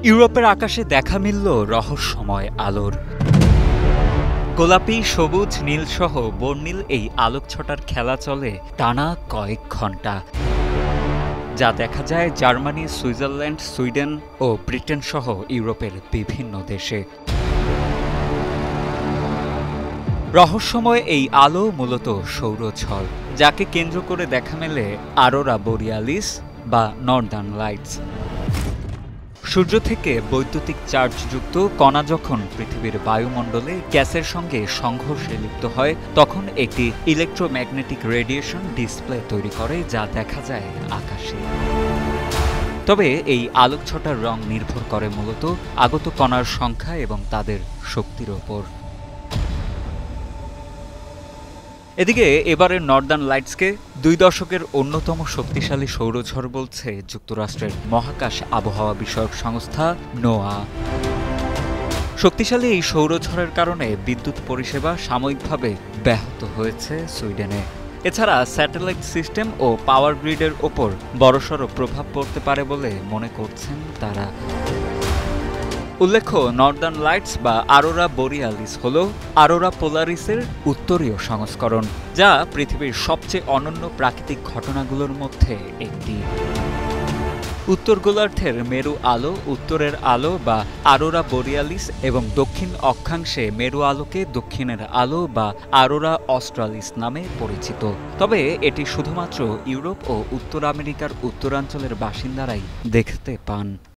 ইউরোপের আকাশে দেখা মিলল রহস্যময় আলোর। গোলাপি, সবুজ, নীলসহ বর্ণিল এই আলোকছটার খেলা চলে টানা কয়েক ঘণ্টা, যা দেখা যায় জার্মানি, সুইজারল্যান্ড, সুইডেন ও ব্রিটেন সহ ইউরোপের বিভিন্ন দেশে। রহস্যময় এই আলো মূলত সৌরঝড়, যাকে কেন্দ্র করে দেখা মেলে অরোরা বোরিয়ালিস বা নর্দার্ন লাইটস। সূর্য থেকে বৈদ্যুতিক চার্জযুক্ত কণা যখন পৃথিবীর বায়ুমণ্ডলে গ্যাসের সঙ্গে সংঘর্ষে লিপ্ত হয়, তখন একটি ইলেকট্রোম্যাগনেটিক রেডিয়েশন ডিসপ্লে তৈরি করে, যা দেখা যায় আকাশে। তবে এই আলোকছটার রং নির্ভর করে মূলত আগত কণার সংখ্যা এবং তাদের শক্তির ওপর। এদিকে এবারের নর্দার্ন লাইটসকে 2 দশকের অন্যতম শক্তিশালী সৌরঝড় বলছে যুক্তরাষ্ট্রের মহাকাশ আবহাওয়া বিষয়ক সংস্থা নোয়া। শক্তিশালী এই সৌরঝড়ের কারণে বিদ্যুৎ পরিষেবা সাময়িকভাবে ব্যাহত হয়েছে সুইডেনে। এছাড়া স্যাটেলাইট সিস্টেম ও পাওয়ার গ্রিডের ওপর বড়সড় প্রভাব পড়তে পারে বলে মনে করছেন তারা। উল্লেখ্য, নর্দার্ন লাইটস বা অরোরা বোরিয়ালিস হল অরোরা পোলারিসের উত্তরীয় সংস্করণ, যা পৃথিবীর সবচেয়ে অনন্য প্রাকৃতিক ঘটনাগুলোর মধ্যে একটি। উত্তর গোলার্ধের মেরু আলো, উত্তরের আলো বা অরোরা বোরিয়ালিস এবং দক্ষিণ অক্ষাংশে মেরু আলোকে দক্ষিণের আলো বা অরোরা অস্ট্রালিস নামে পরিচিত। তবে এটি শুধুমাত্র ইউরোপ ও উত্তর আমেরিকার উত্তরাঞ্চলের বাসিন্দারাই দেখতে পান।